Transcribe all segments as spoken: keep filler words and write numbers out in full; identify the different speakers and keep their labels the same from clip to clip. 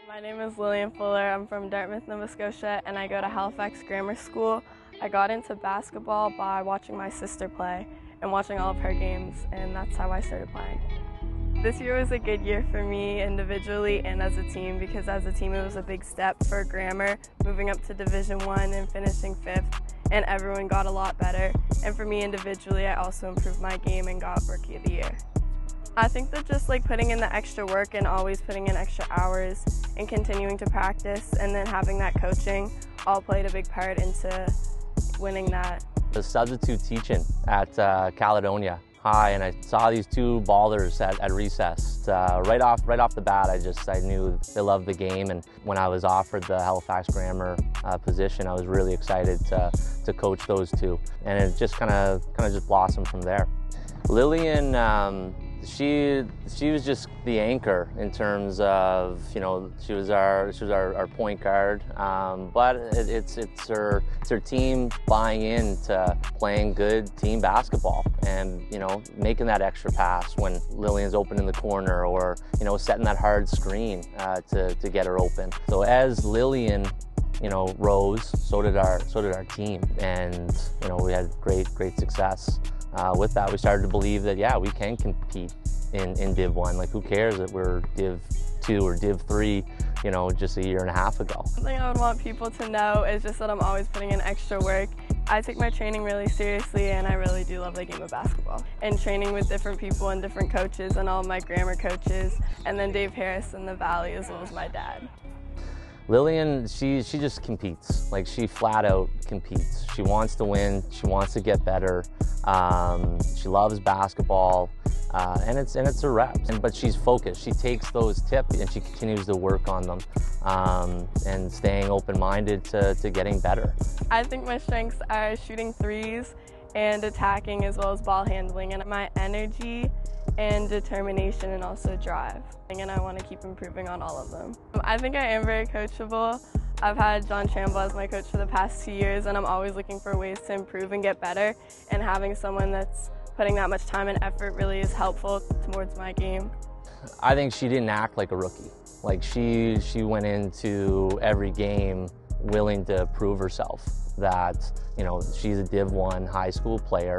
Speaker 1: My name is Lillian Fuller. I'm from Dartmouth, Nova Scotia, and I go to Halifax Grammar School. I got into basketball by watching my sister play and watching all of her games, and that's how I started playing. This year was a good year for me individually and as a team, because as a team it was a big step for grammar, moving up to Division One and finishing fifth, and everyone got a lot better. And for me individually, I also improved my game and got Rookie of the Year. I think that just like putting in the extra work and always putting in extra hours and continuing to practice and then having that coaching all played a big part into winning that.
Speaker 2: I was substitute teaching at uh, Caledonia High, and I saw these two ballers at, at recess. Uh, right off right off the bat, I just I knew they loved the game, and when I was offered the Halifax Grammar uh, position, I was really excited to, to coach those two, and it just kind of kind of just blossomed from there. Lillian, um, she she was just the anchor in terms of, you know, she was our she was our, our point guard, um, but it, it's it's her it's her team buying into playing good team basketball, and you know, making that extra pass when Lillian's open in the corner, or you know, setting that hard screen uh, to to get her open. So as Lillian, you know, rose, so did our so did our team, and you know, we had great great success. Uh, with that, we started to believe that, yeah, we can compete in, in Div one. Like, who cares that we're Div two or Div three, you know, just a year and a half ago.
Speaker 1: Something I would want people to know is just that I'm always putting in extra work. I take my training really seriously, and I really do love the game of basketball. And training with different people and different coaches, and all of my grammar coaches, and then Dave Harris in the Valley, as well as my dad.
Speaker 2: Lillian, she, she just competes. Like, she flat out competes. She wants to win, she wants to get better. Um, she loves basketball, uh, and it's and it's her reps. And, but she's focused. She takes those tips and she continues to work on them, um, and staying open-minded to, to getting better.
Speaker 1: I think my strengths are shooting threes and attacking, as well as ball handling, and my energy and determination, and also drive. And I want to keep improving on all of them. I think I am very coachable. I've had John Tramble as my coach for the past two years, and I'm always looking for ways to improve and get better, and having someone that's putting that much time and effort really is helpful towards my game.
Speaker 2: I think she didn't act like a rookie. Like, she, she went into every game willing to prove herself that, you know, she's a Div one high school player,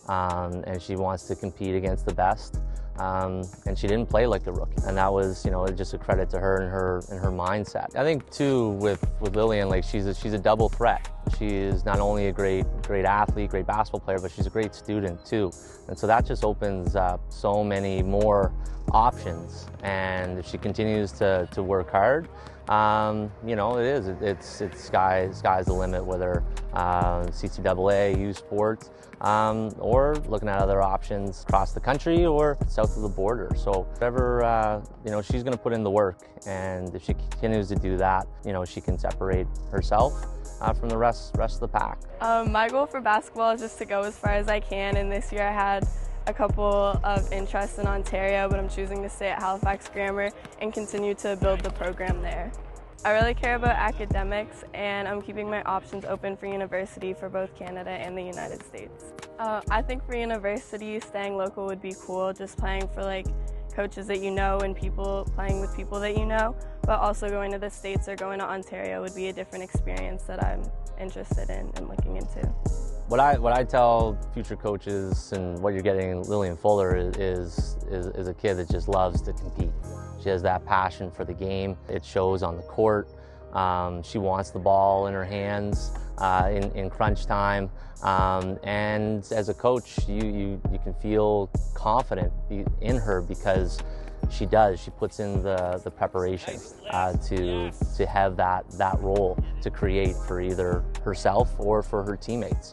Speaker 2: um, and she wants to compete against the best. Um, and she didn't play like a rookie, and that was, you know, just a credit to her and her and her mindset. I think too with with Lillian, like, she's a, she's a double threat. She is not only a great great athlete, great basketball player, but she's a great student too. And so that just opens up so many more options. And if she continues to to work hard, um, you know, it is it, it's it's sky sky's the limit. Whether uh, C C A A, U Sports, um, or looking at other options across the country or south of the border. So whatever, uh, you know, she's going to put in the work, and if she continues to do that, you know, she can separate herself uh, from the rest rest of the pack.
Speaker 1: Um, my goal for basketball is just to go as far as I can, and this year I had a couple of interests in Ontario, but I'm choosing to stay at Halifax Grammar and continue to build the program there. I really care about academics, and I'm keeping my options open for university for both Canada and the United States. Uh, I think for university, staying local would be cool, just playing for like coaches that you know and people playing with people that you know, but also going to the States or going to Ontario would be a different experience that I'm interested in and looking into.
Speaker 2: What I what I tell future coaches, and what you're getting Lillian Fuller is, is is is a kid that just loves to compete. She has that passion for the game. It shows on the court. Um, she wants the ball in her hands uh, in, in crunch time. Um, and as a coach, you, you, you can feel confident in her because she does. She puts in the, the preparation uh, to, to have that, that role to create for either herself or for her teammates.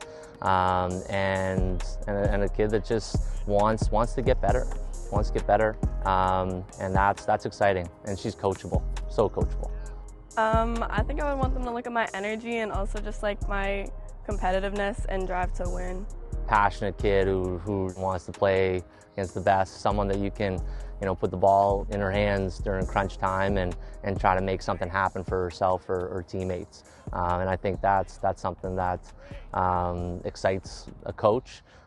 Speaker 2: Um, and, and, a, and a kid that just wants, wants to get better. wants to get better, um, and that's that's exciting, and she's coachable, so coachable.
Speaker 1: Um, I think I would want them to look at my energy and also just like my competitiveness and drive to win.
Speaker 2: Passionate kid who, who wants to play against the best, someone that you can, you know, put the ball in her hands during crunch time and, and try to make something happen for herself or, or teammates. Um, and I think that's, that's something that um, excites a coach.